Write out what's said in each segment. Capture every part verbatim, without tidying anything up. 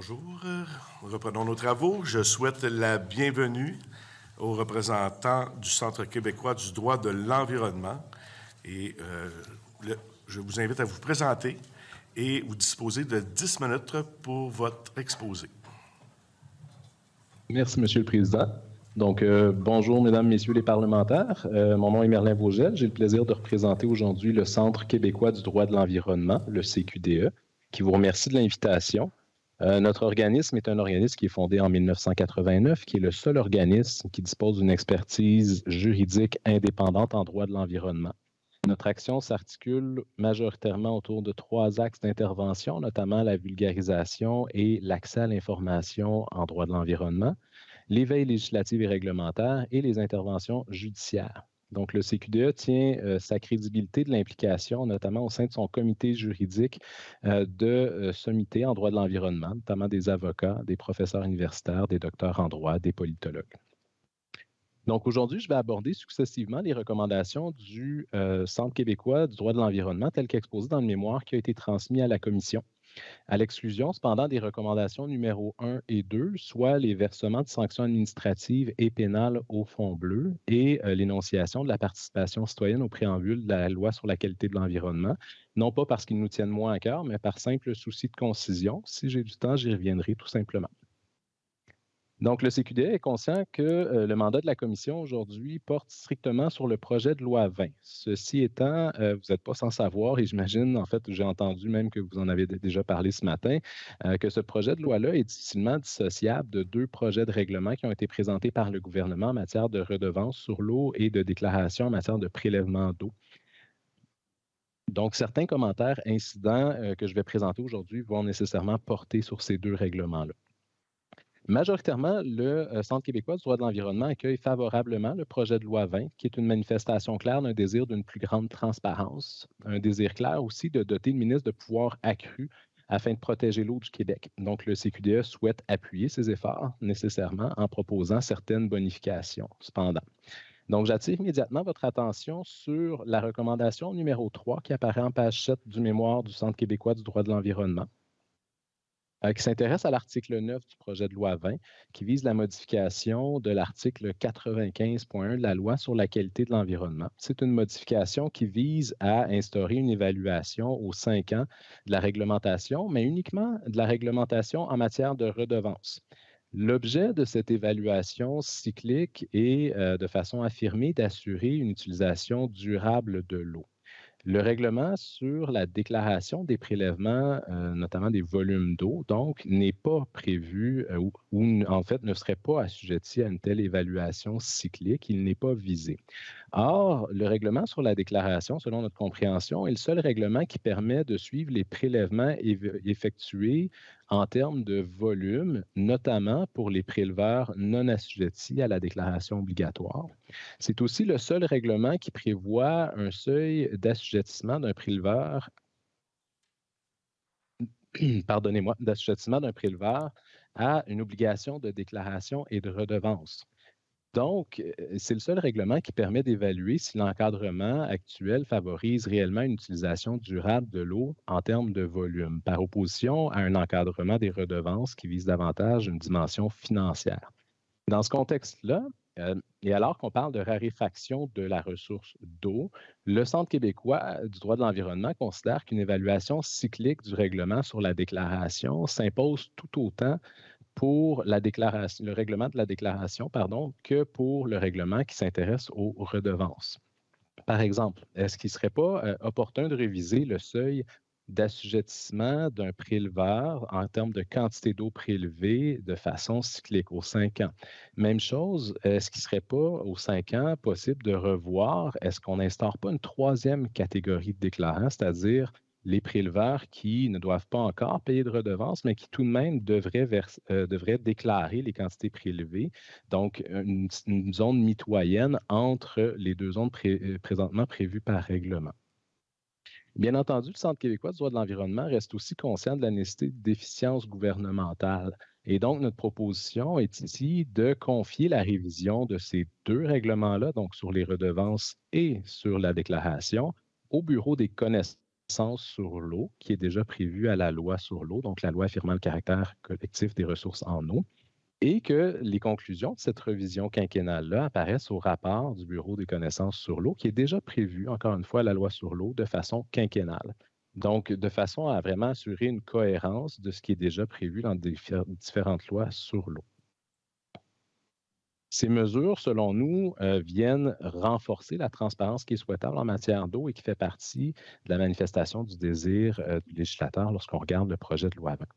Bonjour, reprenons nos travaux. Je souhaite la bienvenue aux représentants du Centre québécois du droit de l'environnement. Et euh, le, je vous invite à vous présenter et vous disposer de dix minutes pour votre exposé. Merci, Monsieur le Président. Donc, euh, bonjour, Mesdames, Messieurs les parlementaires. Euh, mon nom est Merlin Vogel. J'ai le plaisir de représenter aujourd'hui le Centre québécois du droit de l'environnement, le C Q D E, qui vous remercie de l'invitation. Euh, notre organisme est un organisme qui est fondé en mille neuf cent quatre-vingt-neuf, qui est le seul organisme qui dispose d'une expertise juridique indépendante en droit de l'environnement. Notre action s'articule majoritairement autour de trois axes d'intervention, notamment la vulgarisation et l'accès à l'information en droit de l'environnement, l'éveil législatif et réglementaire et les interventions judiciaires. Donc, le C Q D E tient euh, sa crédibilité de l'implication, notamment au sein de son comité juridique euh, de euh, sommité en droit de l'environnement, notamment des avocats, des professeurs universitaires, des docteurs en droit, des politologues. Donc, aujourd'hui, je vais aborder successivement les recommandations du euh, Centre québécois du droit de l'environnement telles qu'exposées dans le mémoire qui a été transmis à la Commission, à l'exclusion cependant des recommandations numéro un et deux, soit les versements de sanctions administratives et pénales au fonds bleu et euh, l'énonciation de la participation citoyenne au préambule de la loi sur la qualité de l'environnement, non pas parce qu'ils nous tiennent moins à cœur, mais par simple souci de concision. Si j'ai du temps, j'y reviendrai tout simplement. Donc, le C Q D E est conscient que euh, le mandat de la Commission aujourd'hui porte strictement sur le projet de loi vingt. Ceci étant, euh, vous n'êtes pas sans savoir, et j'imagine, en fait, j'ai entendu même que vous en avez déjà parlé ce matin, euh, que ce projet de loi-là est difficilement dissociable de deux projets de règlement qui ont été présentés par le gouvernement en matière de redevances sur l'eau et de déclaration en matière de prélèvement d'eau. Donc, certains commentaires incidents euh, que je vais présenter aujourd'hui vont nécessairement porter sur ces deux règlements-là. Majoritairement, le euh, Centre québécois du droit de l'environnement accueille favorablement le projet de loi vingt, qui est une manifestation claire d'un désir d'une plus grande transparence, un désir clair aussi de doter le ministre de pouvoirs accrus afin de protéger l'eau du Québec. Donc, le C Q D E souhaite appuyer ces efforts nécessairement en proposant certaines bonifications, cependant. Donc, j'attire immédiatement votre attention sur la recommandation numéro trois qui apparaît en page sept du mémoire du Centre québécois du droit de l'environnement, qui s'intéresse à l'article neuf du projet de loi vingt, qui vise la modification de l'article quatre-vingt-quinze point un de la loi sur la qualité de l'environnement. C'est une modification qui vise à instaurer une évaluation aux cinq ans de la réglementation, mais uniquement de la réglementation en matière de redevances. L'objet de cette évaluation cyclique est, euh, de façon affirmée, d'assurer une utilisation durable de l'eau. Le règlement sur la déclaration des prélèvements, euh, notamment des volumes d'eau, donc, n'est pas prévu euh, ou, ou, en fait, ne serait pas assujetti à une telle évaluation cyclique. Il n'est pas visé. Or, le règlement sur la déclaration, selon notre compréhension, est le seul règlement qui permet de suivre les prélèvements effectués en termes de volume, notamment pour les préleveurs non assujettis à la déclaration obligatoire. C'est aussi le seul règlement qui prévoit un seuil d'assujettissement d'un préleveur, pardonnez-moi, d'assujettissement d'un préleveur à une obligation de déclaration et de redevance. Donc, c'est le seul règlement qui permet d'évaluer si l'encadrement actuel favorise réellement une utilisation durable de l'eau en termes de volume, par opposition à un encadrement des redevances qui vise davantage une dimension financière. Dans ce contexte-là, euh, et alors qu'on parle de raréfaction de la ressource d'eau, le Centre québécois du droit de l'environnement considère qu'une évaluation cyclique du règlement sur la déclaration s'impose tout autant pour la déclaration, le règlement de la déclaration, pardon, que pour le règlement qui s'intéresse aux redevances. Par exemple, est-ce qu'il ne serait pas euh, opportun de réviser le seuil d'assujettissement d'un préleveur en termes de quantité d'eau prélevée de façon cyclique aux cinq ans? Même chose, est-ce qu'il ne serait pas aux cinq ans possible de revoir, est-ce qu'on n'instaure pas une troisième catégorie de déclarants, c'est-à-dire les préleveurs qui ne doivent pas encore payer de redevances, mais qui tout de même devraient, verser, euh, devraient déclarer les quantités prélevées. Donc, une, une zone mitoyenne entre les deux zones pré, présentement prévues par règlement. Bien entendu, le Centre québécois du droit de l'environnement reste aussi conscient de la nécessité d'efficience gouvernementale. Et donc, notre proposition est ici de confier la révision de ces deux règlements-là, donc sur les redevances et sur la déclaration, au Bureau des connaissances connaissances sur l'eau, qui est déjà prévu à la loi sur l'eau, donc la loi affirmant le caractère collectif des ressources en eau, et que les conclusions de cette revision quinquennale-là apparaissent au rapport du Bureau des connaissances sur l'eau, qui est déjà prévu, encore une fois, à la loi sur l'eau de façon quinquennale. Donc, de façon à vraiment assurer une cohérence de ce qui est déjà prévu dans des différentes lois sur l'eau. Ces mesures, selon nous, euh, viennent renforcer la transparence qui est souhaitable en matière d'eau et qui fait partie de la manifestation du désir euh, du législateur lorsqu'on regarde le projet de loi vingt.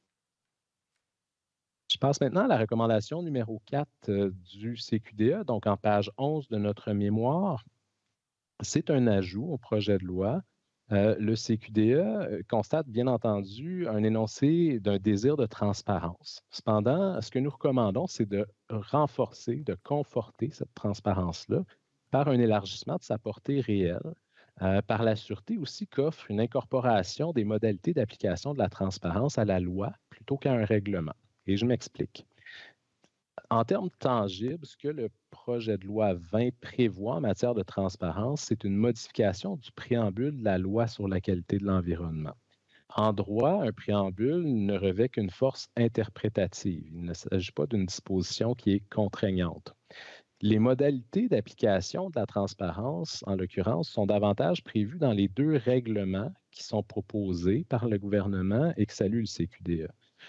Je passe maintenant à la recommandation numéro quatre euh, du C Q D E, donc en page onze de notre mémoire. C'est un ajout au projet de loi. Euh, le C Q D E constate bien entendu un énoncé d'un désir de transparence. Cependant, ce que nous recommandons, c'est de renforcer, de conforter cette transparence-là par un élargissement de sa portée réelle, euh, par la sûreté aussi qu'offre une incorporation des modalités d'application de la transparence à la loi plutôt qu'à un règlement. Et je m'explique. En termes tangibles, ce que le projet de loi vingt prévoit en matière de transparence, c'est une modification du préambule de la loi sur la qualité de l'environnement. En droit, un préambule ne revêt qu'une force interprétative. Il ne s'agit pas d'une disposition qui est contraignante. Les modalités d'application de la transparence, en l'occurrence, sont davantage prévues dans les deux règlements qui sont proposés par le gouvernement et que salue le C Q D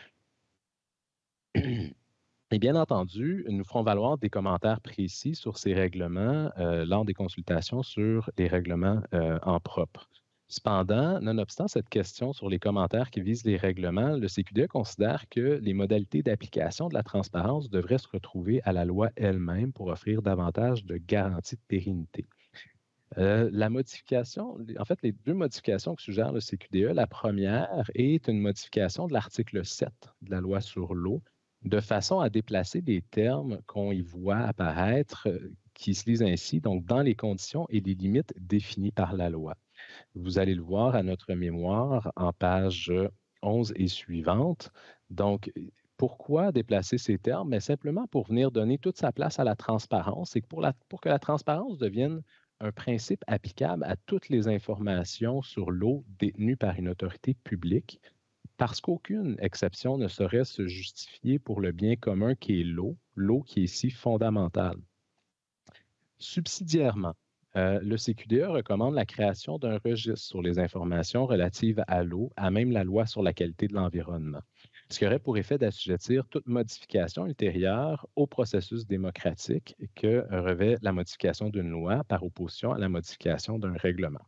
E. Et bien entendu, nous ferons valoir des commentaires précis sur ces règlements euh, lors des consultations sur les règlements euh, en propre. Cependant, nonobstant cette question sur les commentaires qui visent les règlements, le C Q D E considère que les modalités d'application de la transparence devraient se retrouver à la loi elle-même pour offrir davantage de garanties de pérennité. Euh, la modification, en fait, les deux modifications que suggère le C Q D E, la première est une modification de l'article sept de la loi sur l'eau, de façon à déplacer des termes qu'on y voit apparaître, euh, qui se lisent ainsi, donc dans les conditions et les limites définies par la loi. Vous allez le voir à notre mémoire en page onze et suivante. Donc, pourquoi déplacer ces termes? Mais simplement pour venir donner toute sa place à la transparence et pour, la, pour que la transparence devienne un principe applicable à toutes les informations sur l'eau détenues par une autorité publique, parce qu'aucune exception ne saurait se justifier pour le bien commun qui est l'eau, l'eau qui est si fondamentale. Subsidiairement, euh, le C Q D E recommande la création d'un registre sur les informations relatives à l'eau, à même la loi sur la qualité de l'environnement, ce qui aurait pour effet d'assujettir toute modification ultérieure au processus démocratique que revêt la modification d'une loi par opposition à la modification d'un règlement.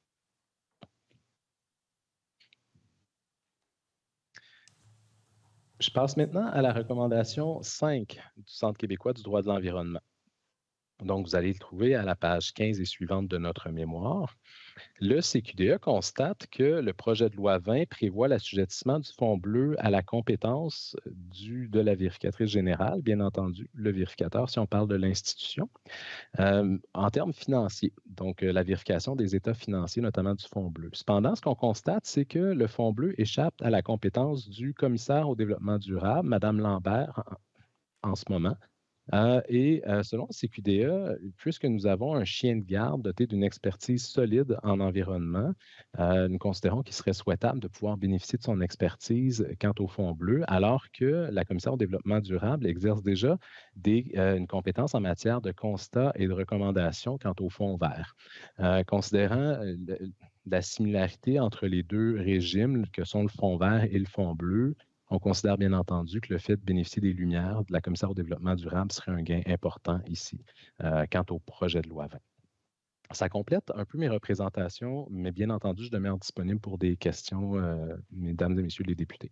Je passe maintenant à la recommandation cinq du Centre québécois du droit de l'environnement. Donc, vous allez le trouver à la page quinze et suivante de notre mémoire. Le C Q D E constate que le projet de loi vingt prévoit l'assujettissement du fonds bleu à la compétence du, de la vérificatrice générale, bien entendu, le vérificateur, si on parle de l'institution, euh, en termes financiers, donc euh, la vérification des états financiers, notamment du fonds bleu. Cependant, ce qu'on constate, c'est que le fonds bleu échappe à la compétence du commissaire au développement durable, Mme Lambert, en, en ce moment. Euh, et euh, selon le C Q D E, puisque nous avons un chien de garde doté d'une expertise solide en environnement, euh, nous considérons qu'il serait souhaitable de pouvoir bénéficier de son expertise quant au fonds bleu, alors que la Commission au développement durable exerce déjà des, euh, une compétence en matière de constat et de recommandation quant au fonds vert. Euh, considérant le, la similarité entre les deux régimes que sont le fonds vert et le fonds bleu, on considère bien entendu que le fait de bénéficier des lumières de la Commissaire au développement durable serait un gain important ici, euh, quant au projet de loi vingt. Ça complète un peu mes représentations, mais bien entendu, je demeure disponible pour des questions, euh, mesdames et messieurs les députés.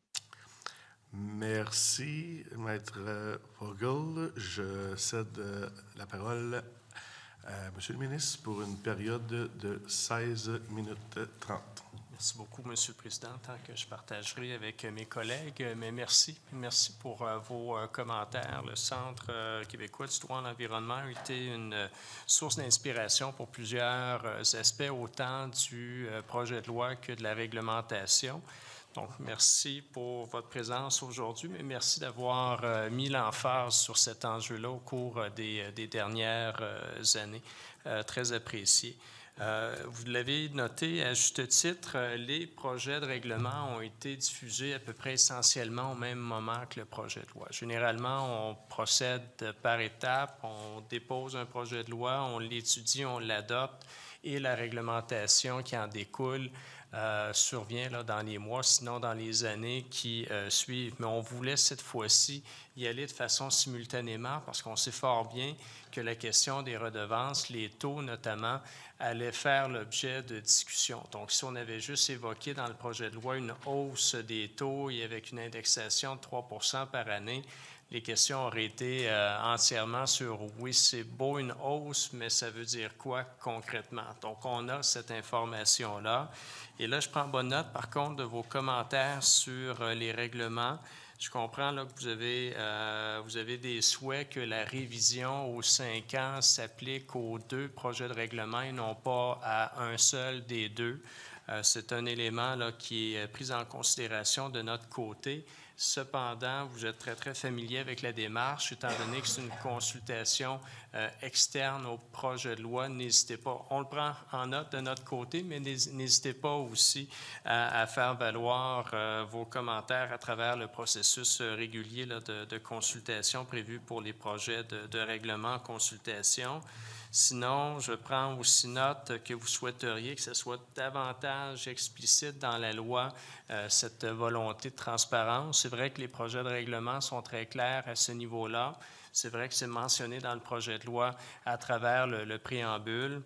Merci, Maître Vogel. Je cède la parole à Monsieur le ministre pour une période de seize minutes trente. Merci beaucoup, Monsieur le Président, tant que je partagerai avec mes collègues. Mais merci. Merci pour euh, vos euh, commentaires. Le Centre euh, québécois du droit de l'environnement a été une euh, source d'inspiration pour plusieurs euh, aspects, autant du euh, projet de loi que de la réglementation. Donc, merci pour votre présence aujourd'hui, mais merci d'avoir euh, mis l'emphase sur cet enjeu-là au cours euh, des, des dernières euh, années. Euh, très apprécié. Euh, vous l'avez noté à juste titre, les projets de règlement ont été diffusés à peu près essentiellement au même moment que le projet de loi. Généralement, on procède par étapes, on dépose un projet de loi, on l'étudie, on l'adopte et la réglementation qui en découle euh, survient là, dans les mois, sinon dans les années qui euh, suivent. Mais on voulait cette fois-ci y aller de façon simultanément parce qu'on sait fort bien que la question des redevances, les taux notamment, allait faire l'objet de discussions. Donc, si on avait juste évoqué dans le projet de loi une hausse des taux et avec une indexation de trois pour cent par année, les questions auraient été euh, entièrement sur oui, c'est beau une hausse, mais ça veut dire quoi concrètement? Donc, on a cette information-là. Et là, je prends bonne note, par contre, de vos commentaires sur euh, les règlements. Je comprends là, que vous avez, euh, vous avez des souhaits que la révision aux cinq ans s'applique aux deux projets de règlement et non pas à un seul des deux. Euh, c'est un élément là, qui est pris en considération de notre côté. Cependant, vous êtes très, très familier avec la démarche, étant donné que c'est une consultation euh, externe au projet de loi. N'hésitez pas. On le prend en note de notre côté, mais n'hésitez pas aussi à, à faire valoir euh, vos commentaires à travers le processus euh, régulier là, de, de consultation prévu pour les projets de, de règlement en consultation. Sinon, je prends aussi note que vous souhaiteriez que ce soit davantage explicite dans la loi, euh, cette volonté de transparence. C'est vrai que les projets de règlement sont très clairs à ce niveau-là. C'est vrai que c'est mentionné dans le projet de loi à travers le, le préambule.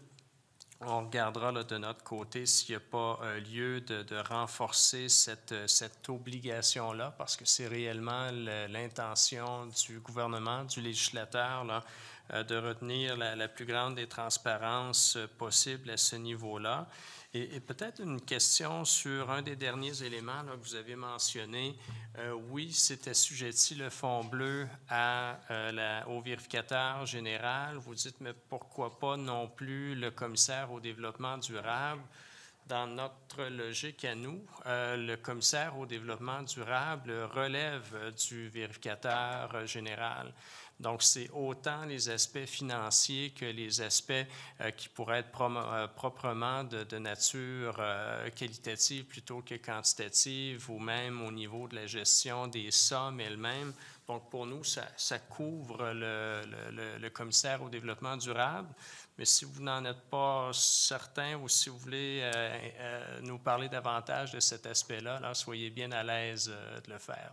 On regardera là, de notre côté s'il n'y a pas euh, lieu de, de renforcer cette, cette obligation-là, parce que c'est réellement l'intention du gouvernement, du législateur, là, euh, de retenir la, la plus grande des transparences euh, possibles à ce niveau-là. Et, et peut-être une question sur un des derniers éléments là, que vous avez mentionné. Euh, oui, c'est assujetti le fonds bleu à, euh, la, au vérificateur général. Vous dites, mais pourquoi pas non plus le commissaire au développement durable? Dans notre logique à nous, euh, le commissaire au développement durable relève du vérificateur général. Donc, c'est autant les aspects financiers que les aspects euh, qui pourraient être prom- euh, proprement de, de nature euh, qualitative plutôt que quantitative, ou même au niveau de la gestion des sommes elles-mêmes. Donc, pour nous, ça, ça couvre le, le, le commissaire au développement durable. Mais si vous n'en êtes pas certain ou si vous voulez euh, euh, nous parler davantage de cet aspect-là, là, soyez bien à l'aise euh, de le faire.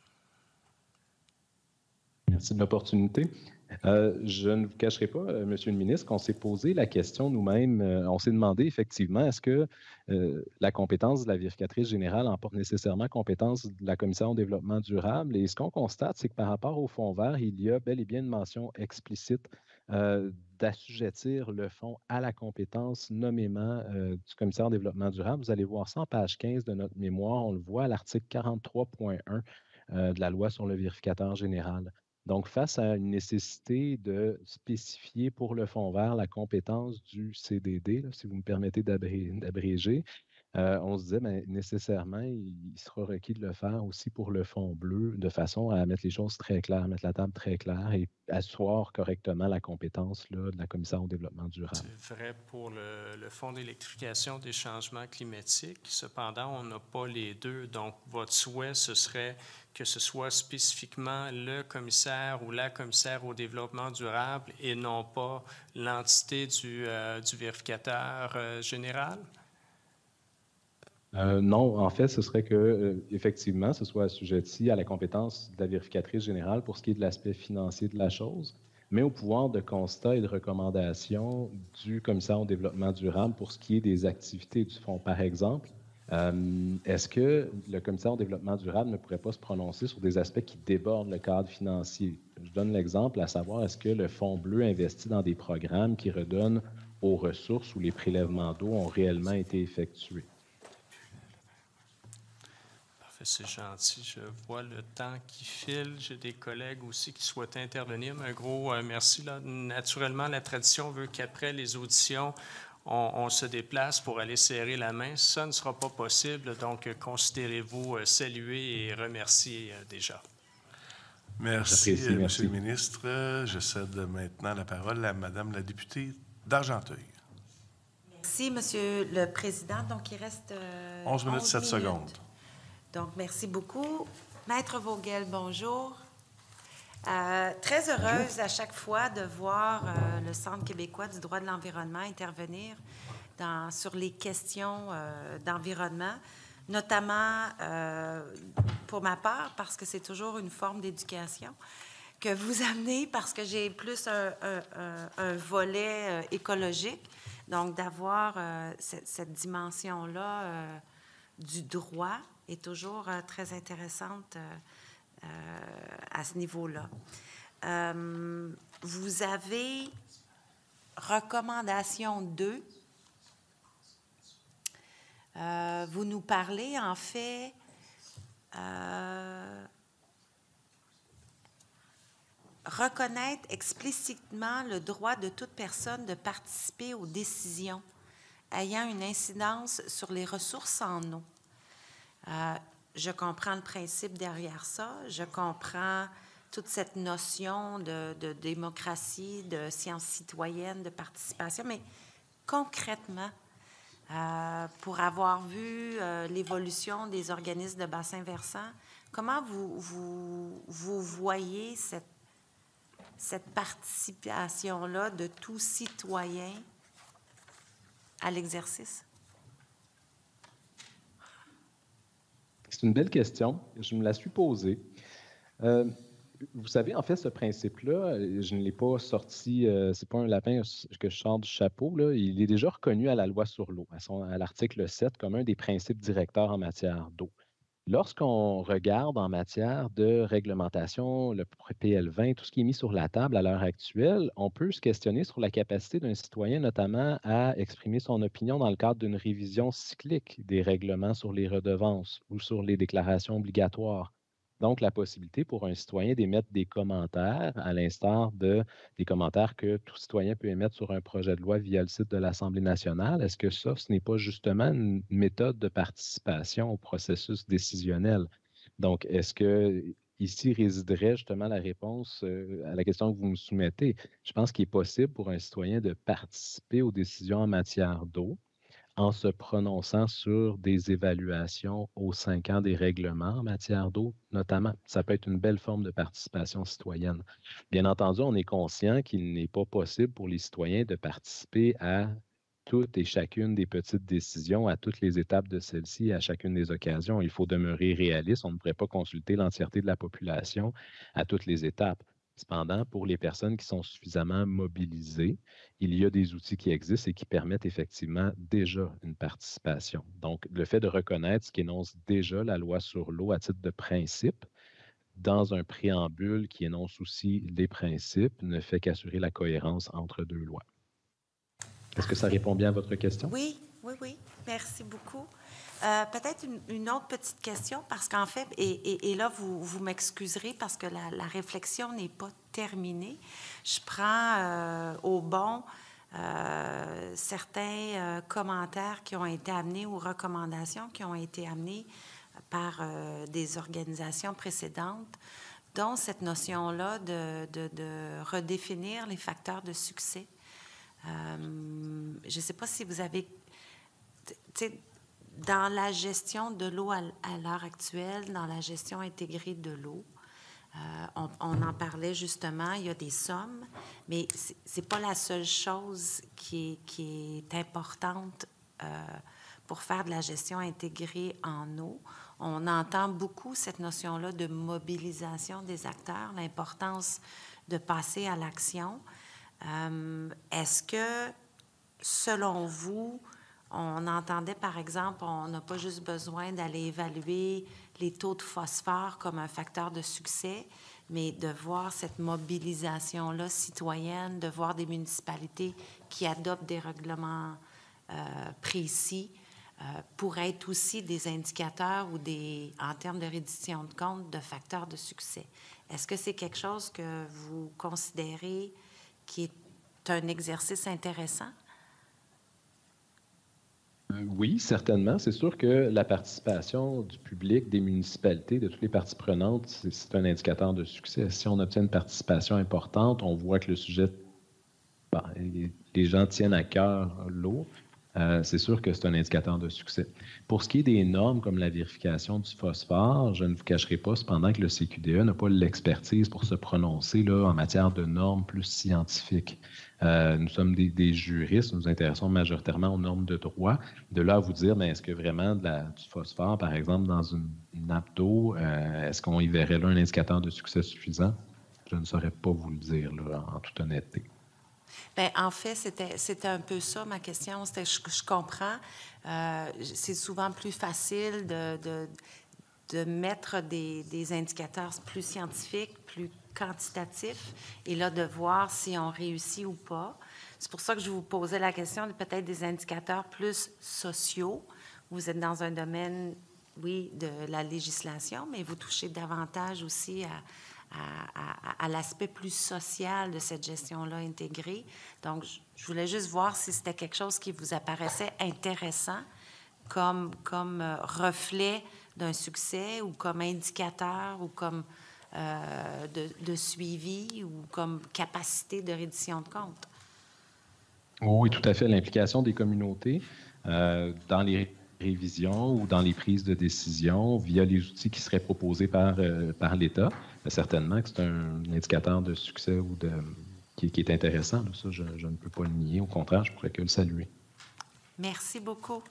Merci de l'opportunité. Euh, je ne vous cacherai pas, euh, Monsieur le ministre, qu'on s'est posé la question nous-mêmes. Euh, on s'est demandé effectivement, est-ce que euh, la compétence de la vérificatrice générale emporte nécessairement compétence de la commissaire au développement durable? Et ce qu'on constate, c'est que par rapport au fonds vert, il y a bel et bien une mention explicite euh, d'assujettir le fonds à la compétence nommément euh, du commissaire au développement durable. Vous allez voir ça en page quinze de notre mémoire. On le voit à l'article quarante-trois point un euh, de la loi sur le vérificateur général. Donc, face à une nécessité de spécifier pour le fonds vert la compétence du C D D, là, si vous me permettez d'abré- d'abréger, euh, on se disait ben, nécessairement, il, il sera requis de le faire aussi pour le fonds bleu, de façon à mettre les choses très claires, mettre la table très claire et asseoir correctement la compétence là, de la commissaire au développement durable. C'est vrai pour le, le Fonds d'électrification des changements climatiques. Cependant, on n'a pas les deux. Donc, votre souhait, ce serait que ce soit spécifiquement le commissaire ou la commissaire au développement durable et non pas l'entité du, euh, du vérificateur euh, général? Euh, non, en fait, ce serait que, euh, effectivement, ce soit assujetti à la compétence de la vérificatrice générale pour ce qui est de l'aspect financier de la chose, mais au pouvoir de constat et de recommandation du commissaire au développement durable pour ce qui est des activités du fonds. Par exemple, euh, est-ce que le commissaire au développement durable ne pourrait pas se prononcer sur des aspects qui débordent le cadre financier? Je donne l'exemple, à savoir, est-ce que le fonds bleu investit dans des programmes qui redonnent aux ressources où les prélèvements d'eau ont réellement été effectués? C'est gentil. Je vois le temps qui file. J'ai des collègues aussi qui souhaitaient intervenir. Mais un gros euh, merci. Là. Naturellement, la tradition veut qu'après les auditions, on, on se déplace pour aller serrer la main. Ça ne sera pas possible. Donc, euh, considérez-vous euh, saluer et remercier euh, déjà. Merci, euh, Monsieur le ministre. Je cède maintenant la parole à Madame la députée d'Argenteuil. Merci, Monsieur le Président. Donc, il reste euh, onze minutes, sept secondes. Donc, merci beaucoup. Maître Vogel, bonjour. Euh, très heureuse bonjour. À chaque fois de voir euh, le Centre québécois du droit de l'environnement intervenir dans, sur les questions euh, d'environnement, notamment euh, pour ma part, parce que c'est toujours une forme d'éducation que vous amenez, parce que j'ai plus un, un, un, un volet euh, écologique. Donc, d'avoir euh, cette, cette dimension-là euh, du droit est toujours euh, très intéressante euh, euh, à ce niveau-là. Euh, vous avez recommandation deux. Euh, vous nous parlez, en fait, euh, reconnaître explicitement le droit de toute personne de participer aux décisions ayant une incidence sur les ressources en eau. Euh, je comprends le principe derrière ça, je comprends toute cette notion de, de démocratie, de science citoyenne, de participation, mais concrètement, euh, pour avoir vu euh, l'évolution des organismes de bassin versant, comment vous, vous, vous voyez cette cette participation-là de tout citoyen à l'exercice? C'est une belle question. Je me la suis posée. Euh, vous savez, en fait, ce principe-là, je ne l'ai pas sorti, euh, c'est pas un lapin que je sors du chapeau, là. Il est déjà reconnu à la loi sur l'eau, à, son, à l'article sept, comme un des principes directeurs en matière d'eau. Lorsqu'on regarde en matière de réglementation, le P L vingt, tout ce qui est mis sur la table à l'heure actuelle, on peut se questionner sur la capacité d'un citoyen, notamment, à exprimer son opinion dans le cadre d'une révision cyclique des règlements sur les redevances ou sur les déclarations obligatoires. Donc, la possibilité pour un citoyen d'émettre des commentaires, à l'instar de, des commentaires que tout citoyen peut émettre sur un projet de loi via le site de l'Assemblée nationale. Est-ce que ça, ce n'est pas justement une méthode de participation au processus décisionnel? Donc, est-ce que ici résiderait justement la réponse à la question que vous me soumettez? Je pense qu'il est possible pour un citoyen de participer aux décisions en matière d'eau en se prononçant sur des évaluations aux cinq ans des règlements en matière d'eau, notamment. Ça peut être une belle forme de participation citoyenne. Bien entendu, on est conscient qu'il n'est pas possible pour les citoyens de participer à toutes et chacune des petites décisions, à toutes les étapes de celle-ci, à chacune des occasions. Il faut demeurer réaliste. On ne pourrait pas consulter l'entièreté de la population à toutes les étapes. Cependant, pour les personnes qui sont suffisamment mobilisées, il y a des outils qui existent et qui permettent effectivement déjà une participation. Donc, le fait de reconnaître ce qu'énonce déjà la loi sur l'eau à titre de principe, dans un préambule qui énonce aussi les principes, ne fait qu'assurer la cohérence entre deux lois. Est-ce que ça répond bien à votre question? Oui, oui, oui. Merci beaucoup. Euh, peut-être une, une autre petite question, parce qu'en fait, et, et, et là, vous, vous m'excuserez parce que la, la réflexion n'est pas terminée. Je prends euh, au bon euh, certains euh, commentaires qui ont été amenés ou recommandations qui ont été amenées par euh, des organisations précédentes, dont cette notion-là de, de, de redéfinir les facteurs de succès. Euh, je ne sais pas si vous avez... Tu sais, dans la gestion de l'eau à, à l'heure actuelle, dans la gestion intégrée de l'eau, euh, on, on en parlait justement, il y a des sommes, mais ce n'est pas la seule chose qui est, qui est importante euh, pour faire de la gestion intégrée en eau. On entend beaucoup cette notion-là de mobilisation des acteurs, l'importance de passer à l'action. Euh, est-ce que, selon vous, on entendait, par exemple, on n'a pas juste besoin d'aller évaluer les taux de phosphore comme un facteur de succès, mais de voir cette mobilisation-là citoyenne, de voir des municipalités qui adoptent des règlements euh, précis euh, pour être aussi des indicateurs ou des, en termes de reddition de comptes, de facteurs de succès. Est-ce que c'est quelque chose que vous considérez qui est un exercice intéressant? Oui, certainement. C'est sûr que la participation du public, des municipalités, de toutes les parties prenantes, c'est, c'est un indicateur de succès. Si on obtient une participation importante, on voit que le sujet, ben, les gens tiennent à cœur l'eau. euh, c'est sûr que c'est un indicateur de succès. Pour ce qui est des normes comme la vérification du phosphore, je ne vous cacherai pas cependant que le C Q D E n'a pas l'expertise pour se prononcer là, en matière de normes plus scientifiques. Euh, nous sommes des, des juristes, nous nous intéressons majoritairement aux normes de droit. De là à vous dire, bien, est-ce que vraiment de la, du phosphore, par exemple, dans une, une nappe d'eau, euh, est-ce qu'on y verrait là un indicateur de succès suffisant? Je ne saurais pas vous le dire, là, en toute honnêteté. Bien, en fait, c'était, c'était un peu ça ma question. C'était, je, je comprends. Euh, c'est souvent plus facile de, de, de mettre des, des indicateurs plus scientifiques, plus quantitatifs, et là, de voir si on réussit ou pas. C'est pour ça que je vous posais la question de peut-être des indicateurs plus sociaux. Vous êtes dans un domaine, oui, de la législation, mais vous touchez davantage aussi à... à, à, à l'aspect plus social de cette gestion-là intégrée. Donc, je voulais juste voir si c'était quelque chose qui vous apparaissait intéressant comme, comme euh, reflet d'un succès ou comme indicateur ou comme euh, de, de suivi ou comme capacité de reddition de comptes. Oui, tout à fait. L'implication des communautés euh, dans les révisions ou dans les prises de décision via les outils qui seraient proposés par, euh, par l'État. Certainement que c'est un indicateur de succès ou de, qui, qui est intéressant. Ça, je, je ne peux pas le nier. Au contraire, je pourrais que le saluer. Merci beaucoup.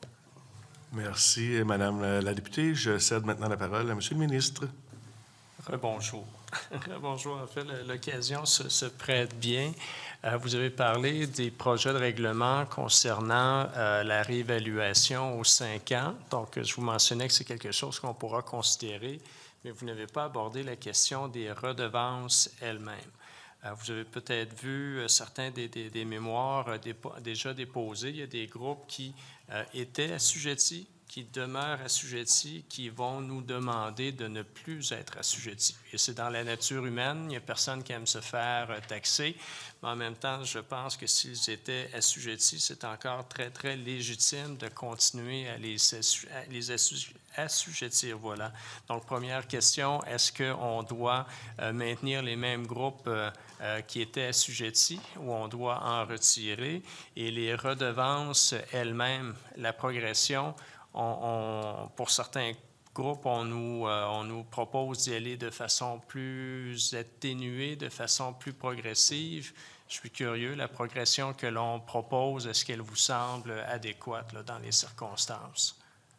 Merci, Madame la députée. Je cède maintenant la parole à Monsieur le ministre. Rebonjour. Bonjour. En fait, l'occasion se, se prête bien. Euh, vous avez parlé des projets de règlement concernant euh, la réévaluation aux cinq ans. Donc, je vous mentionnais que c'est quelque chose qu'on pourra considérer, mais vous n'avez pas abordé la question des redevances elles-mêmes. Euh, vous avez peut-être vu euh, certains des, des, des mémoires euh, dépo, déjà déposés. Il y a des groupes qui euh, étaient assujettis, qui demeurent assujettis, qui vont nous demander de ne plus être assujettis. Et c'est dans la nature humaine, il n'y a personne qui aime se faire taxer, mais en même temps, je pense que s'ils étaient assujettis, c'est encore très, très légitime de continuer à les, à les assujettir. Voilà. Donc, première question, est-ce qu'on doit euh, maintenir les mêmes groupes euh, euh, qui étaient assujettis ou on doit en retirer? Et les redevances elles-mêmes, la progression, On, on, pour certains groupes, on nous, euh, on nous propose d'y aller de façon plus atténuée, de façon plus progressive. Je suis curieux, la progression que l'on propose, est-ce qu'elle vous semble adéquate là, dans les circonstances?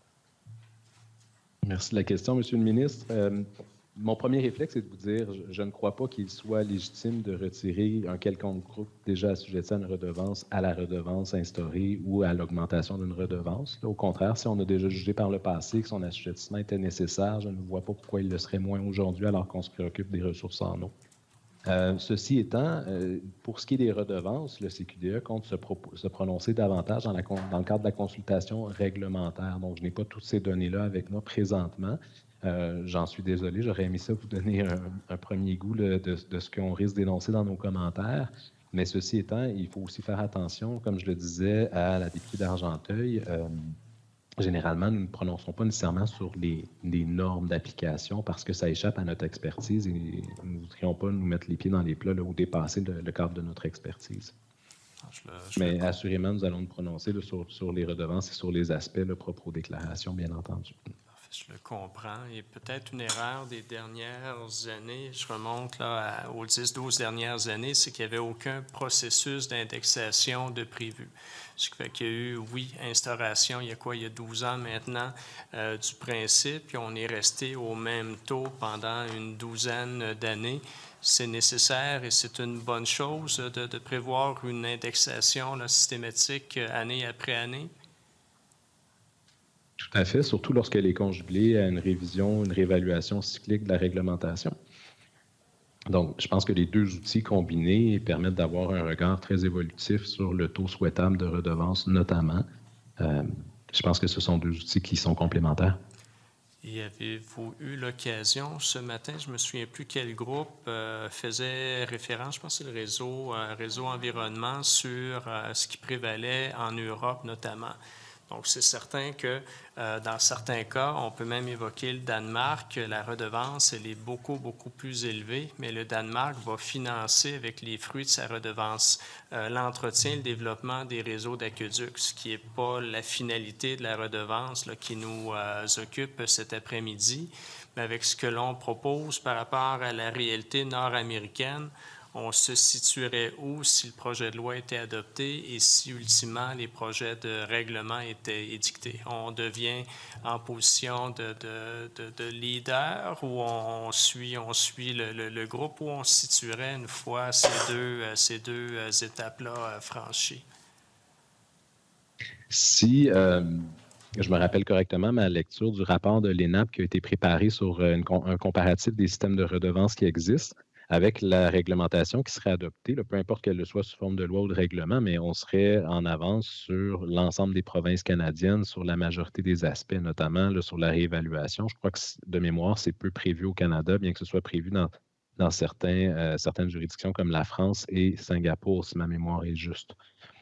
Merci de la question, Monsieur le ministre. Euh, mon premier réflexe est de vous dire, je, je ne crois pas qu'il soit légitime de retirer un quelconque groupe déjà assujetti à une redevance à la redevance instaurée ou à l'augmentation d'une redevance. Là, au contraire, si on a déjà jugé par le passé que son assujettissement était nécessaire, je ne vois pas pourquoi il le serait moins aujourd'hui alors qu'on se préoccupe des ressources en eau. Euh, ceci étant, euh, pour ce qui est des redevances, le C Q D E compte se, se prononcer davantage dans, la, dans le cadre de la consultation réglementaire. Donc, je n'ai pas toutes ces données-là avec moi présentement. Euh, j'en suis désolé, j'aurais aimé ça vous donner un, un premier goût là, de, de ce qu'on risque d'énoncer dans nos commentaires. Mais ceci étant, il faut aussi faire attention, comme je le disais à la députée d'Argenteuil, euh, généralement, nous ne prononçons pas nécessairement sur les, les normes d'application parce que ça échappe à notre expertise et nous ne voudrions pas nous mettre les pieds dans les plats là, ou dépasser le, le cadre de notre expertise. Je le, je Mais assurément, nous allons nous prononcer là, sur, sur les redevances et sur les aspects là, propres aux déclarations, bien entendu. Je le comprends. Et peut-être une erreur des dernières années, je remonte là à, aux dix douze dernières années, c'est qu'il n'y avait aucun processus d'indexation de prévu. Ce qui fait qu'il y a eu, oui, instauration, il y a quoi, il y a douze ans maintenant, euh, du principe, puis on est resté au même taux pendant une douzaine d'années. C'est nécessaire et c'est une bonne chose de, de prévoir une indexation là, systématique année après année. Tout à fait, surtout lorsqu'elle est conjuguée à une révision, une réévaluation cyclique de la réglementation. Donc, je pense que les deux outils combinés permettent d'avoir un regard très évolutif sur le taux souhaitable de redevance, notamment. Euh, je pense que ce sont deux outils qui sont complémentaires. Et avez-vous eu l'occasion, ce matin, je ne me souviens plus quel groupe euh, faisait référence, je pense que c'est le réseau, euh, réseau environnement, sur euh, ce qui prévalait en Europe notamment. Donc, c'est certain que euh, dans certains cas, on peut même évoquer le Danemark, la redevance, elle est beaucoup, beaucoup plus élevée, mais le Danemark va financer avec les fruits de sa redevance euh, l'entretien, le développement des réseaux d'aqueducs, ce qui n'est pas la finalité de la redevance là, qui nous euh, occupe cet après-midi. Mais avec ce que l'on propose par rapport à la réalité nord-américaine, on se situerait où si le projet de loi était adopté et si, ultimement, les projets de règlement étaient édictés. On devient en position de, de, de, de leader ou on suit, on suit le, le, le groupe où on se situerait une fois ces deux, ces deux étapes-là franchies? Si euh, je me rappelle correctement ma lecture du rapport de l'E N A P qui a été préparé sur une, un comparatif des systèmes de redevance qui existent, avec la réglementation qui serait adoptée, là, peu importe qu'elle le soit sous forme de loi ou de règlement, mais on serait en avance sur l'ensemble des provinces canadiennes, sur la majorité des aspects, notamment là, sur la réévaluation. Je crois que de mémoire, c'est peu prévu au Canada, bien que ce soit prévu dans, dans certains, euh, certaines juridictions comme la France et Singapour, si ma mémoire est juste.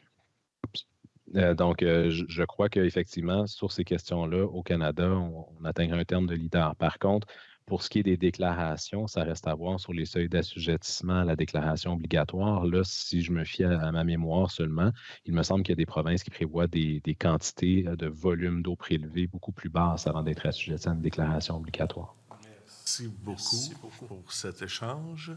Euh, donc, euh, je, je crois qu'effectivement, sur ces questions-là, au Canada, on, on atteindrait un terme de leader. Par contre, pour ce qui est des déclarations, ça reste à voir sur les seuils d'assujettissement à la déclaration obligatoire. Là, si je me fie à, à ma mémoire seulement, il me semble qu'il y a des provinces qui prévoient des, des quantités de volume d'eau prélevée beaucoup plus basses avant d'être assujetties à une déclaration obligatoire. Merci beaucoup, Merci beaucoup pour cet échange.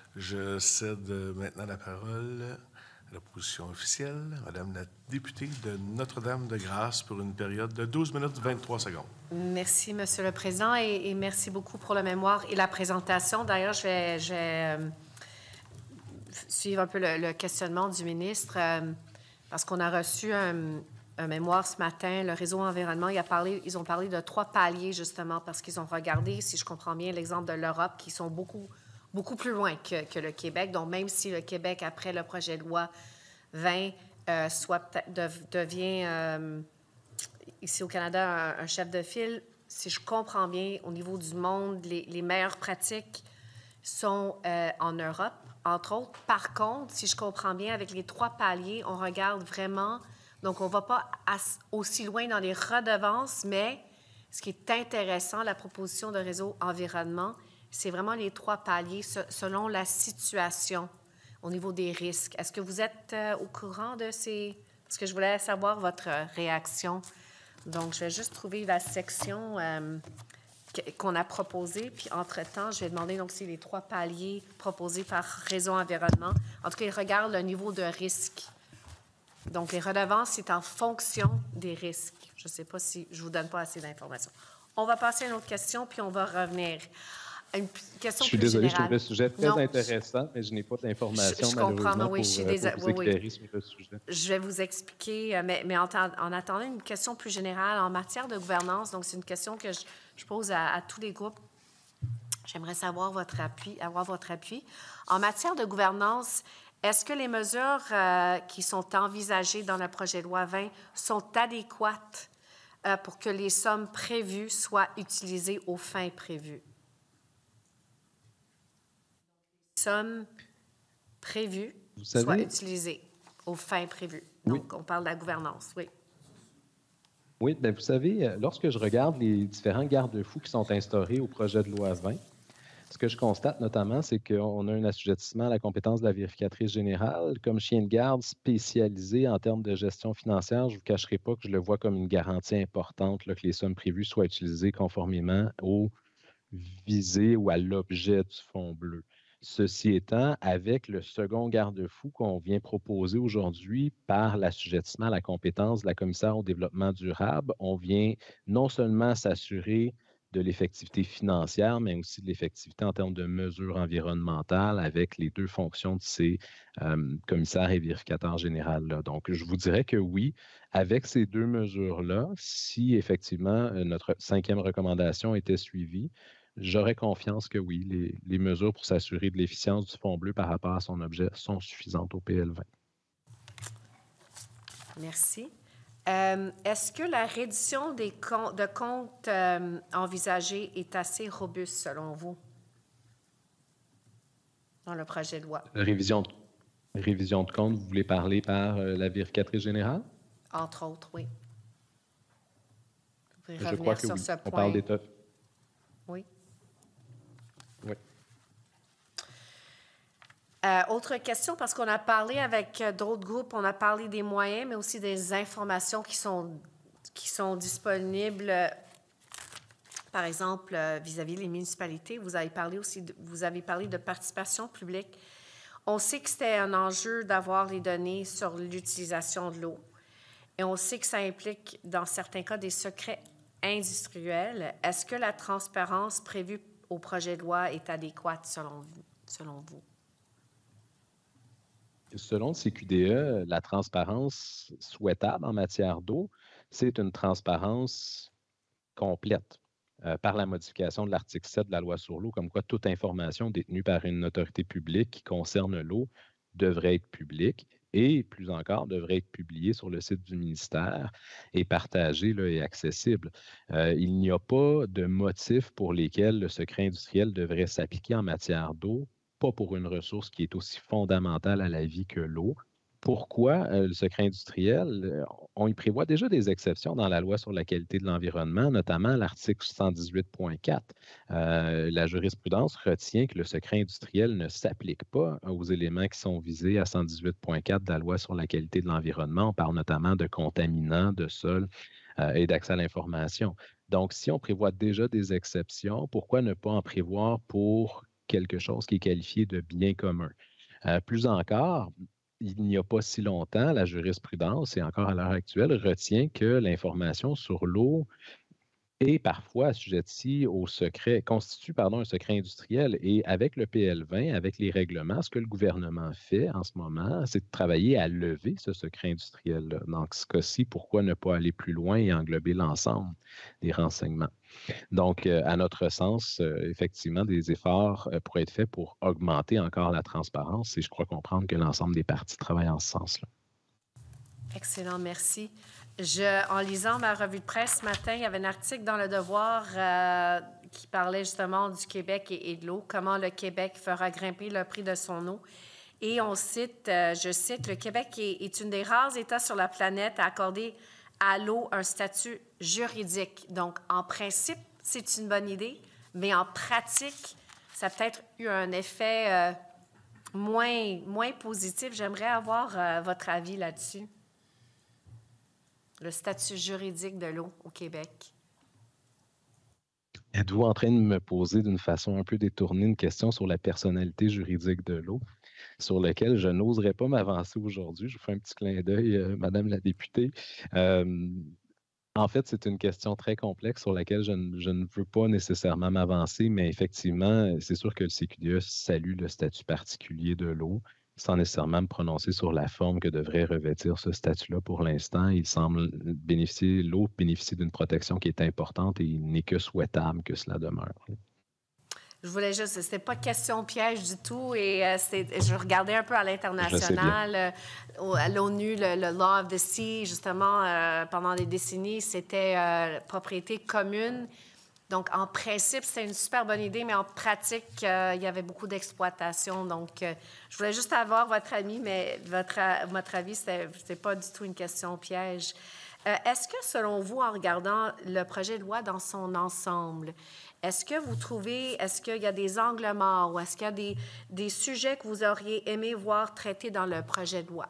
Je cède maintenant la parole à la position officielle, Madame la députée de Notre-Dame-de-Grâce, pour une période de douze minutes vingt-trois secondes. Merci, Monsieur le Président, et, et merci beaucoup pour le mémoire et la présentation. D'ailleurs, je vais, je vais euh, suivre un peu le, le questionnement du ministre, euh, parce qu'on a reçu un, un mémoire ce matin, le réseau environnement. Il a parlé, ils ont parlé de trois paliers, justement, parce qu'ils ont regardé, si je comprends bien, l'exemple de l'Europe, qui sont beaucoup... beaucoup plus loin que, que le Québec. Donc, même si le Québec, après le projet de loi vingt, euh, soit, de, devient, euh, ici au Canada, un, un chef de file, si je comprends bien, au niveau du monde, les, les meilleures pratiques sont euh, en Europe, entre autres. Par contre, si je comprends bien, avec les trois paliers, on regarde vraiment... Donc, on ne va pas as, aussi loin dans les redevances, mais ce qui est intéressant, la proposition de réseau environnement, c'est vraiment les trois paliers selon la situation au niveau des risques. Est-ce que vous êtes euh, au courant de ces... Parce que je voulais savoir votre réaction. Donc, je vais juste trouver la section euh, qu'on a proposée. Puis, entre-temps, je vais demander donc si les trois paliers proposés par Réseau Environnement. En tout cas, ils regardent le niveau de risque. Donc, les redevances, c'est en fonction des risques. Je ne sais pas si je ne vous donne pas assez d'informations. On va passer à une autre question, puis on va revenir. Une question je suis plus désolé, générale. je trouve le sujet très non, intéressant, mais je n'ai pas d'informations, je, je comprends, malheureusement, oui, pour, je suis pour désolé. vous Oui, éclairer oui. sur le sujet. Je vais vous expliquer, mais, mais en, en attendant, une question plus générale en matière de gouvernance. Donc, c'est une question que je, je pose à, à tous les groupes. J'aimerais savoir votre appui, avoir votre appui. En matière de gouvernance, est-ce que les mesures euh, qui sont envisagées dans le projet de loi vingt sont adéquates euh, pour que les sommes prévues soient utilisées aux fins prévues? Sommes prévues Vous savez, soient utilisées aux fins prévues. Donc, oui. On parle de la gouvernance, oui. Oui, bien, vous savez, lorsque je regarde les différents garde-fous qui sont instaurés au projet de loi vingt, ce que je constate notamment, c'est qu'on a un assujettissement à la compétence de la vérificatrice générale. Comme chien de garde spécialisé en termes de gestion financière, je ne vous cacherai pas que je le vois comme une garantie importante là, que les sommes prévues soient utilisées conformément aux visées ou à l'objet du fonds bleu. Ceci étant, avec le second garde-fou qu'on vient proposer aujourd'hui par l'assujettissement à la compétence de la commissaire au développement durable, on vient non seulement s'assurer de l'effectivité financière, mais aussi de l'effectivité en termes de mesures environnementales avec les deux fonctions de ces euh, commissaires et vérificateurs généraux-là. Donc, je vous dirais que oui, avec ces deux mesures-là, si effectivement notre cinquième recommandation était suivie, j'aurais confiance que oui, les, les mesures pour s'assurer de l'efficience du fonds bleu par rapport à son objet sont suffisantes au P L vingt. Merci. Euh, est-ce que la reddition des comptes, de comptes euh, envisagés est assez robuste selon vous dans le projet de loi? Révision de, révision de compte, vous voulez parler par euh, la vérificatrice générale? Entre autres, oui. revenir Je crois que sur oui. ce point. On parle d'État. Oui. Oui. Euh, autre question, parce qu'on a parlé avec d'autres groupes, on a parlé des moyens, mais aussi des informations qui sont, qui sont disponibles, par exemple, vis-à-vis des municipalités. Vous avez parlé aussi, de, vous avez parlé de participation publique. On sait que c'était un enjeu d'avoir les données sur l'utilisation de l'eau. Et on sait que ça implique, dans certains cas, des secrets industriels. Est-ce que la transparence prévue au projet de loi est adéquate selon vous? Selon vous? Selon le C Q D E, la transparence souhaitable en matière d'eau, c'est une transparence complète euh, par la modification de l'article sept de la loi sur l'eau, comme quoi toute information détenue par une autorité publique qui concerne l'eau devrait être publique et, plus encore, devrait être publiée sur le site du ministère et partagée là, et accessible. Euh, il n'y a pas de motifs pour lesquels le secret industriel devrait s'appliquer en matière d'eau, pas pour une ressource qui est aussi fondamentale à la vie que l'eau. Pourquoi euh, le secret industriel? Euh, on y prévoit déjà des exceptions dans la loi sur la qualité de l'environnement, notamment l'article cent dix-huit point quatre. Euh, la jurisprudence retient que le secret industriel ne s'applique pas aux éléments qui sont visés à cent dix-huit point quatre de la loi sur la qualité de l'environnement. On parle notamment de contaminants, de sol euh, et d'accès à l'information. Donc, si on prévoit déjà des exceptions, pourquoi ne pas en prévoir pour quelque chose qui est qualifié de bien commun? Euh, plus encore, il n'y a pas si longtemps, la jurisprudence, et encore à l'heure actuelle, retient que l'information sur l'eau est parfois assujettie au secret, constitue pardon, un secret industriel. Et avec le P L vingt, avec les règlements, ce que le gouvernement fait en ce moment, c'est de travailler à lever ce secret industriel-là. Dans ce cas-ci, pourquoi ne pas aller plus loin et englober l'ensemble des renseignements? Donc, euh, à notre sens, euh, effectivement, des efforts euh, pourraient être faits pour augmenter encore la transparence et je crois comprendre que l'ensemble des parties travaillent en ce sens-là. Excellent, merci. Je, en lisant ma revue de presse ce matin, il y avait un article dans Le Devoir euh, qui parlait justement du Québec et, et de l'eau, comment le Québec fera grimper le prix de son eau. Et on cite, euh, je cite, « Le Québec est, est une des rares États sur la planète à accorder à l'eau un statut juridique. » Donc, en principe, c'est une bonne idée, mais en pratique, ça a peut-être eu un effet euh, moins, moins positif. J'aimerais avoir euh, votre avis là-dessus. Le statut juridique de l'eau au Québec. Êtes-vous en train de me poser d'une façon un peu détournée une question sur la personnalité juridique de l'eau, sur laquelle je n'oserais pas m'avancer aujourd'hui? Je vous fais un petit clin d'œil, euh, Madame la députée. Euh, en fait, c'est une question très complexe sur laquelle je ne, je ne veux pas nécessairement m'avancer, mais effectivement, c'est sûr que le C Q D E salue le statut particulier de l'eau, sans nécessairement me prononcer sur la forme que devrait revêtir ce statut-là pour l'instant. Il semble bénéficier, l'eau bénéficie d'une protection qui est importante et il n'est que souhaitable que cela demeure. Je voulais juste, c'était pas question piège du tout et euh, je regardais un peu à l'international, euh, à l'ONU, le, le Law of the Sea, justement, euh, pendant des décennies, c'était euh, propriété commune. Donc, en principe, c'était une super bonne idée, mais en pratique, euh, il y avait beaucoup d'exploitation. Donc, euh, je voulais juste avoir votre avis, mais votre, votre avis, c'était, c'était pas du tout une question piège. Euh, est-ce que, selon vous, en regardant le projet de loi dans son ensemble, est-ce que vous trouvez, est-ce qu'il y a des angles morts ou est-ce qu'il y a des, des sujets que vous auriez aimé voir traités dans le projet de loi?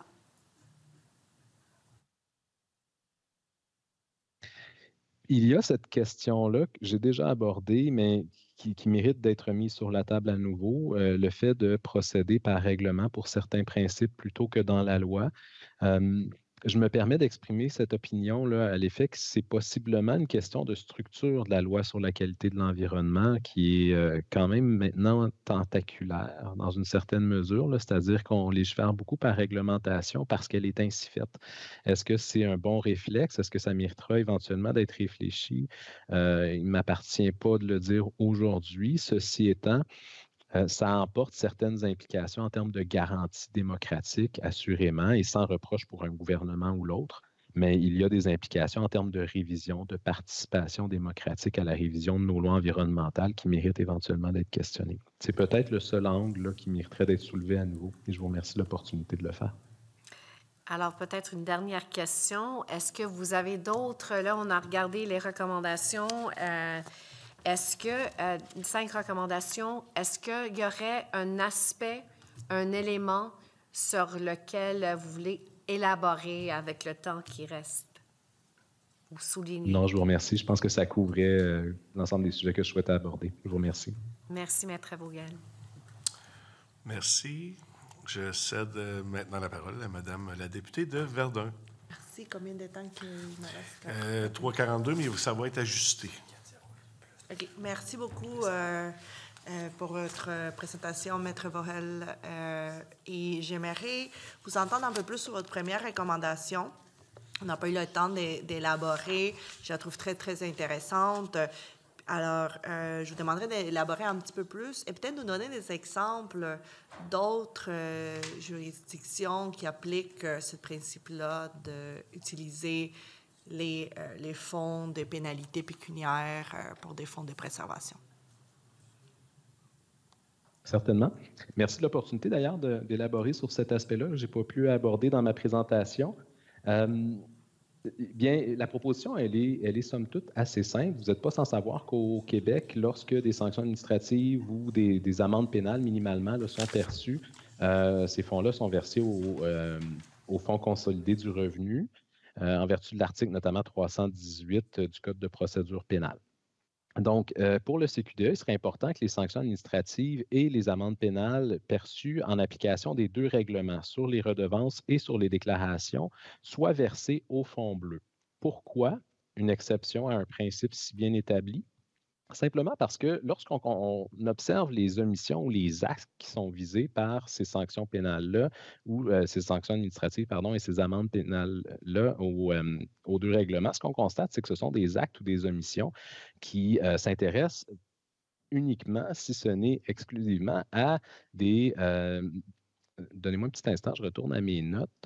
Il y a cette question-là que j'ai déjà abordée, mais qui, qui mérite d'être mise sur la table à nouveau, euh, le fait de procéder par règlement pour certains principes plutôt que dans la loi. Euh, je me permets d'exprimer cette opinion-là à l'effet que c'est possiblement une question de structure de la loi sur la qualité de l'environnement qui est euh, quand même maintenant tentaculaire dans une certaine mesure, là, c'est-à-dire qu'on légifère beaucoup par réglementation parce qu'elle est ainsi faite. Est-ce que c'est un bon réflexe? Est-ce que ça méritera éventuellement d'être réfléchi? Euh, il ne m'appartient pas de le dire aujourd'hui. Ceci étant, Euh, ça emporte certaines implications en termes de garantie démocratique, assurément, et sans reproche pour un gouvernement ou l'autre, mais il y a des implications en termes de révision, de participation démocratique à la révision de nos lois environnementales qui méritent éventuellement d'être questionnées. C'est peut-être le seul angle là, qui mériterait d'être soulevé à nouveau, et je vous remercie de l'opportunité de le faire. Alors, peut-être une dernière question. Est-ce que vous avez d'autres... Là, on a regardé les recommandations. Euh, est-ce que, euh, cinq recommandations, est-ce qu'il y aurait un aspect, un élément sur lequel vous voulez élaborer avec le temps qui reste ou souligner? Non, je vous remercie. Je pense que ça couvrait euh, l'ensemble des sujets que je souhaitais aborder. Je vous remercie. Merci, Maître Vogel. Merci. Je cède maintenant la parole à Madame la députée de Verdun. Merci. Combien de temps qu'il me reste? Euh, trois quarante-deux, mais ça va être ajusté. OK. Merci beaucoup euh, euh, pour votre présentation, Maître Vogel. Euh, et j'aimerais vous entendre un peu plus sur votre première recommandation. On n'a pas eu le temps d'élaborer. Je la trouve très, très intéressante. Alors, euh, je vous demanderais d'élaborer un petit peu plus et peut-être nous donner des exemples d'autres euh, juridictions qui appliquent euh, ce principe-là d'utiliser les, euh, les fonds de pénalités pécuniaires euh, pour des fonds de préservation. Certainement. Merci de l'opportunité d'ailleurs d'élaborer sur cet aspect-là que je n'ai pas pu aborder dans ma présentation. Euh, Bien, la proposition, elle est, elle est somme toute assez simple. Vous n'êtes pas sans savoir qu'au Québec, lorsque des sanctions administratives ou des, des amendes pénales minimalement là, sont perçues, euh, ces fonds-là sont versés au, euh, au Fonds consolidé du revenu, euh, en vertu de l'article notamment trois cent dix-huit du Code de procédure pénale. Donc, euh, pour le C Q D E, il serait important que les sanctions administratives et les amendes pénales perçues en application des deux règlements sur les redevances et sur les déclarations soient versées au fonds bleu. Pourquoi une exception à un principe si bien établi? Simplement parce que lorsqu'on on observe les omissions ou les actes qui sont visés par ces sanctions pénales-là, ou euh, ces sanctions administratives, pardon, et ces amendes pénales-là au, euh, aux deux règlements, ce qu'on constate, c'est que ce sont des actes ou des omissions qui euh, s'intéressent uniquement, si ce n'est exclusivement, à des... Euh, donnez-moi un petit instant, je retourne à mes notes.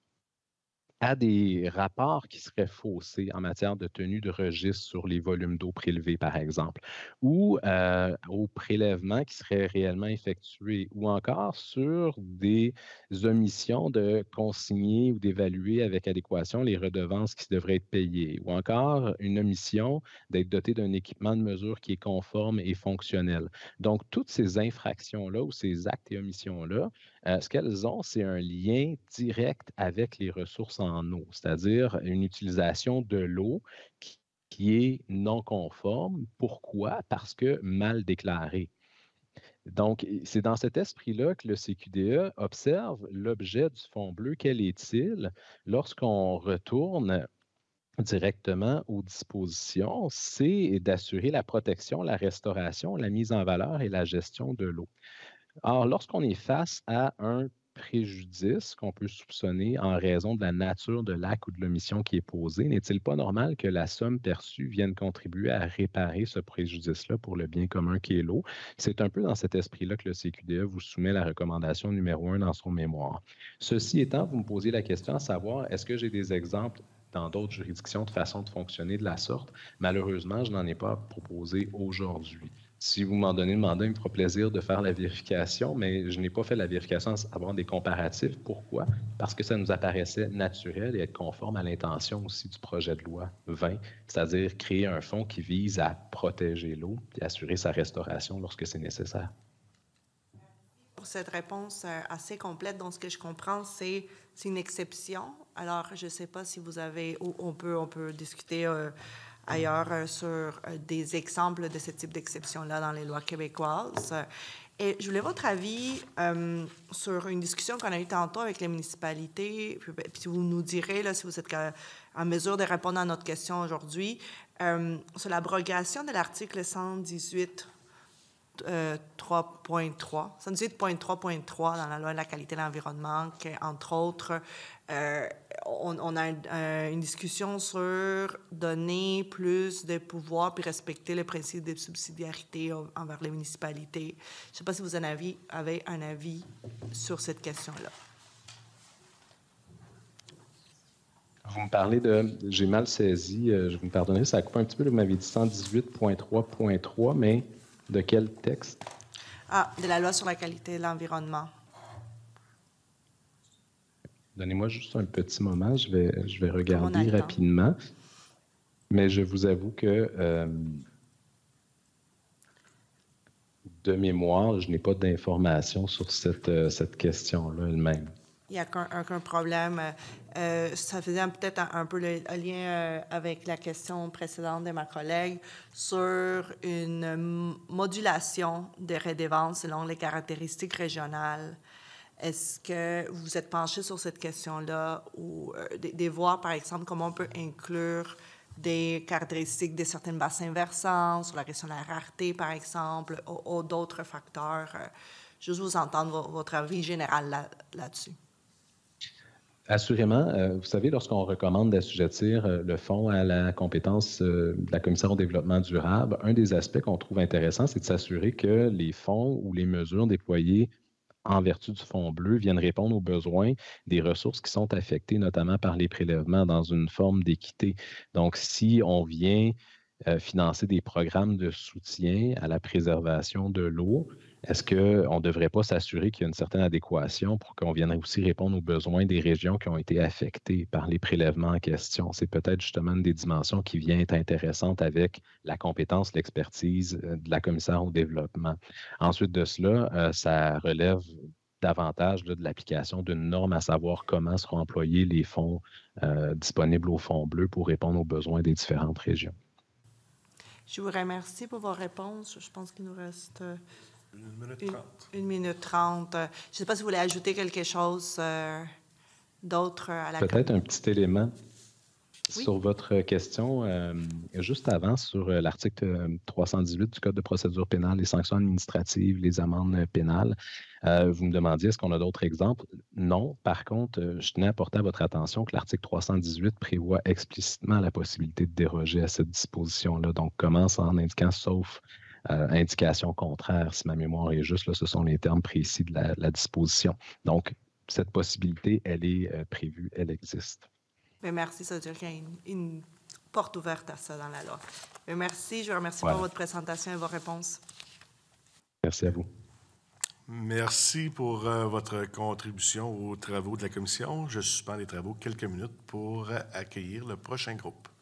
À des rapports qui seraient faussés en matière de tenue de registre sur les volumes d'eau prélevés, par exemple, ou euh, aux prélèvements qui seraient réellement effectués, ou encore sur des omissions de consigner ou d'évaluer avec adéquation les redevances qui devraient être payées, ou encore une omission d'être doté d'un équipement de mesure qui est conforme et fonctionnel. Donc, toutes ces infractions-là ou ces actes et omissions-là, Euh, ce qu'elles ont, c'est un lien direct avec les ressources en eau, c'est-à-dire une utilisation de l'eau qui, qui est non conforme. Pourquoi? Parce que mal déclarée. Donc, c'est dans cet esprit-là que le C Q D E observe l'objet du fonds bleu. Quel est-il? Lorsqu'on retourne directement aux dispositions, c'est d'assurer la protection, la restauration, la mise en valeur et la gestion de l'eau. Or, lorsqu'on est face à un préjudice qu'on peut soupçonner en raison de la nature de l'acte ou de l'omission qui est posée, n'est-il pas normal que la somme perçue vienne contribuer à réparer ce préjudice-là pour le bien commun qui est l'eau? C'est un peu dans cet esprit-là que le C Q D E vous soumet la recommandation numéro un dans son mémoire. Ceci étant, vous me posez la question à savoir, est-ce que j'ai des exemples dans d'autres juridictions de façon de fonctionner de la sorte? Malheureusement, je n'en ai pas proposé aujourd'hui. Si vous m'en donnez le mandat, il me fera plaisir de faire la vérification, mais je n'ai pas fait la vérification sans avoir des comparatifs. Pourquoi? Parce que ça nous apparaissait naturel et être conforme à l'intention aussi du projet de loi vingt, c'est-à-dire créer un fonds qui vise à protéger l'eau et assurer sa restauration lorsque c'est nécessaire. Pour cette réponse assez complète, donc ce que je comprends, c'est une exception. Alors, je ne sais pas si vous avez, ou on peut, on peut discuter euh, ailleurs euh, sur euh, des exemples de ce type d'exception-là dans les lois québécoises. Et je voulais votre avis euh, sur une discussion qu'on a eue tantôt avec les municipalités, puis, puis vous nous direz là, si vous êtes en mesure de répondre à notre question aujourd'hui, euh, sur l'abrogation de l'article cent dix-huit Euh, trois point trois, cent dix-huit point trois point trois dans la loi de la qualité de l'environnement, qu'entre autres, euh, on, on a un, une discussion sur donner plus de pouvoir puis respecter le principe de subsidiarité envers les municipalités. Je ne sais pas si vous en avez, avez un avis sur cette question-là. Vous me parlez de... J'ai mal saisi, euh, je vous me pardonner, ça a coupé un petit peu, vous m'avez dit cent dix-huit point trois point trois, mais... De quel texte? Ah, de la loi sur la qualité de l'environnement. Donnez-moi juste un petit moment, je vais, je vais regarder rapidement. Mais je vous avoue que euh, de mémoire, je n'ai pas d'informations sur cette, euh, cette question-là elle-même. Il n'y a qu'un, aucun problème. Euh, ça faisait peut-être un, un peu le lien euh, avec la question précédente de ma collègue sur une modulation des redevances selon les caractéristiques régionales. Est-ce que vous êtes penché sur cette question-là ou euh, de, de voir, par exemple, comment on peut inclure des caractéristiques de certains bassins versants, sur la question de la rareté, par exemple, ou, ou d'autres facteurs? Euh, juste vous entendre votre avis général là, là-dessus. Assurément. Euh, vous savez, lorsqu'on recommande d'assujettir euh, le fonds à la compétence euh, de la Commissaire au développement durable, un des aspects qu'on trouve intéressant, c'est de s'assurer que les fonds ou les mesures déployées en vertu du fonds bleu viennent répondre aux besoins des ressources qui sont affectées notamment par les prélèvements dans une forme d'équité. Donc, si on vient euh, financer des programmes de soutien à la préservation de l'eau, est-ce qu'on ne devrait pas s'assurer qu'il y a une certaine adéquation pour qu'on vienne aussi répondre aux besoins des régions qui ont été affectées par les prélèvements en question? C'est peut-être justement une des dimensions qui vient être intéressante avec la compétence, l'expertise de la commissaire au développement. Ensuite de cela, euh, ça relève davantage là, de l'application d'une norme, à savoir comment seront employés les fonds euh, disponibles au Fonds bleu pour répondre aux besoins des différentes régions. Je vous remercie pour vos réponses. Je pense qu'il nous reste... Euh, Une minute une, trente. Une minute trente. Je ne sais pas si vous voulez ajouter quelque chose euh, d'autre à la... Peut-être un petit élément oui? Sur votre question, euh, juste avant, sur euh, l'article trois cent dix-huit du Code de procédure pénale, les sanctions administratives, les amendes pénales, euh, vous me demandiez est-ce qu'on a d'autres exemples? Non. Par contre, euh, je tenais à porter à votre attention que l'article trois cent dix-huit prévoit explicitement la possibilité de déroger à cette disposition-là. Donc, commence en indiquant sauf euh, indication contraire, si ma mémoire est juste, là, ce sont les termes précis de la, la disposition. Donc, cette possibilité, elle est euh, prévue, elle existe. Bien, merci, ça veut dire qu'il y a une, une porte ouverte à ça dans la loi. Bien, merci, je vous remercie voilà. pour votre présentation et vos réponses. Merci à vous. Merci pour euh, votre contribution aux travaux de la commission. Je suspends les travaux quelques minutes pour accueillir le prochain groupe.